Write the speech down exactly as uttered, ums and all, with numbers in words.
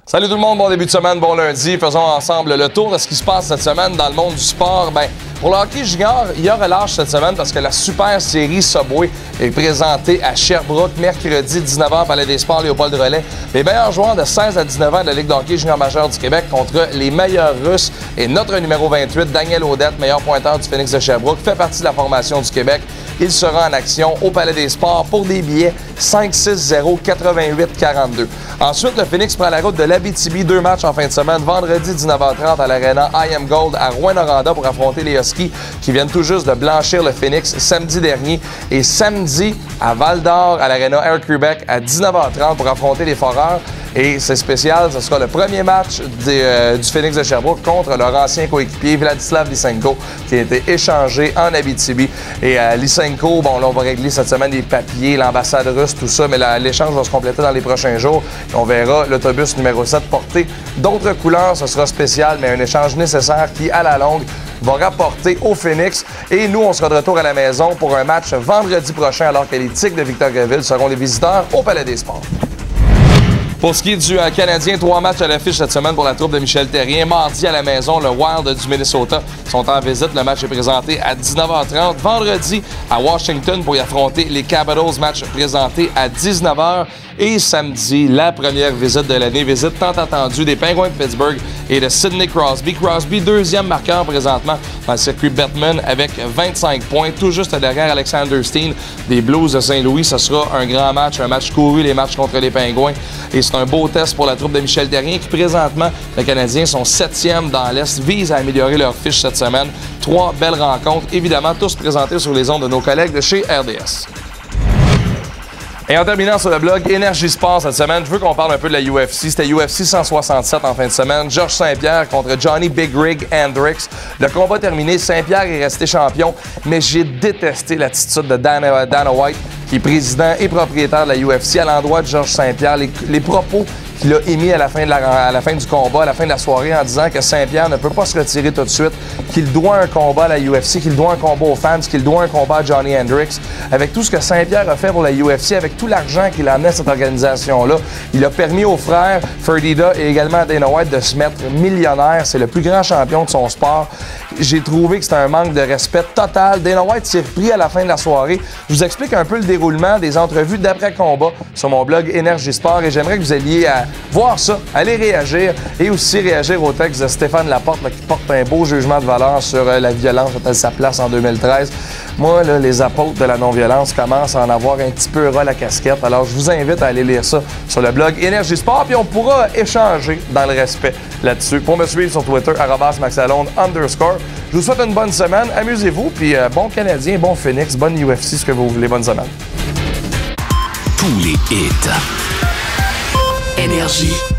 Salut tout le monde, bon début de semaine, bon lundi. Faisons ensemble le tour de ce qui se passe cette semaine dans le monde du sport. Ben, pour le hockey junior, il y a relâche cette semaine parce que la super série Subway est présentée à Sherbrooke mercredi dix-neuf heures, Palais des Sports, Léopold-Relais. Les meilleurs joueurs de seize à dix-neuf ans de la Ligue de hockey junior majeur du Québec contre les meilleurs Russes. Et notre numéro vingt-huit, Daniel Audette, meilleur pointeur du Phoenix de Sherbrooke, fait partie de la formation du Québec. Il sera en action au Palais des Sports pour des billets cinq six zéro quatre-vingt-huit quarante-deux. Ensuite, le Phoenix prend la route de l'Abitibi, deux matchs en fin de semaine. Vendredi dix-neuf heures trente à l'Arena I Am Gold à Rouyn-Noranda pour affronter les Huskies qui viennent tout juste de blanchir le Phoenix samedi dernier. Et samedi à Val-d'Or à l'Arena Air Québec à dix-neuf heures trente pour affronter les Foreurs. Et c'est spécial, ce sera le premier match des, euh, du Phoenix de Sherbrooke contre leur ancien coéquipier Vladislav Lysenko qui a été échangé en Abitibi. Et euh, Lysenko, bon là on va régler cette semaine les papiers, l'ambassade russe, tout ça, mais l'échange va se compléter dans les prochains jours. Et on verra l'autobus numéro sept porter d'autres couleurs, ce sera spécial, mais un échange nécessaire qui, à la longue, va rapporter au Phoenix. Et nous, on sera de retour à la maison pour un match vendredi prochain alors que les Tigres de Victoriaville seront les visiteurs au Palais des Sports. Pour ce qui est du euh, Canadien, trois matchs à l'affiche cette semaine pour la troupe de Michel Therrien. Mardi à la maison, le Wild du Minnesota sont en visite. Le match est présenté à dix-neuf heures trente. Vendredi à Washington pour y affronter les Capitals. Match présenté à dix-neuf heures. Et samedi, la première visite de l'année, visite tant attendue des Penguins de Pittsburgh et de Sidney Crosby. Crosby, deuxième marqueur présentement dans le circuit Bettman avec vingt-cinq points, tout juste derrière Alexander Steen des Blues de Saint-Louis. Ce sera un grand match, un match couru, les matchs contre les Penguins. Et c'est un beau test pour la troupe de Michel Therrien qui, présentement, les Canadiens sont septième dans l'Est, visent à améliorer leur fiche cette semaine. Trois belles rencontres, évidemment, tous présentés sur les ondes de nos collègues de chez R D S. Et en terminant sur le blog Énergie Sport cette semaine, je veux qu'on parle un peu de la U F C. C'était U F C cent soixante-sept en fin de semaine. Georges Saint-Pierre contre Johnny Big Rig Hendricks. Le combat terminé, Saint-Pierre est resté champion, mais j'ai détesté l'attitude de Dana, Dana White, qui est président et propriétaire de la U F C, à l'endroit de Georges Saint-Pierre. Les, les propos qu'il a émis à la, fin de la, à la fin du combat, à la fin de la soirée, en disant que Saint-Pierre ne peut pas se retirer tout de suite, qu'il doit un combat à la U F C, qu'il doit un combat aux fans, qu'il doit un combat à Johnny Hendricks. Avec tout ce que Saint-Pierre a fait pour la U F C, avec tout l'argent qu'il a amené à cette organisation-là, il a permis aux frères Fertitta et également à Dana White de se mettre millionnaire. C'est le plus grand champion de son sport. J'ai trouvé que c'était un manque de respect total. Dana White s'est repris à la fin de la soirée. Je vous explique un peu le déroulement des entrevues d'après-combat sur mon blog Énergie Sport et j'aimerais que vous alliez à voir ça, aller réagir et aussi réagir au texte de Stéphane Laporte là, qui porte un beau jugement de valeur sur euh, la violence à sa place en deux mille treize. Moi, là, les apôtres de la non-violence commencent à en avoir un petit peu ras la casquette. Alors, je vous invite à aller lire ça sur le blog Énergie Sport puis on pourra échanger dans le respect là-dessus. Pour me suivre sur Twitter, arobase maxalone underscore. Je vous souhaite une bonne semaine. Amusez-vous. Puis euh, bon Canadien, bon Phoenix, bonne U F C, ce que vous voulez. Bonne semaine. Tous les hits. Énergie.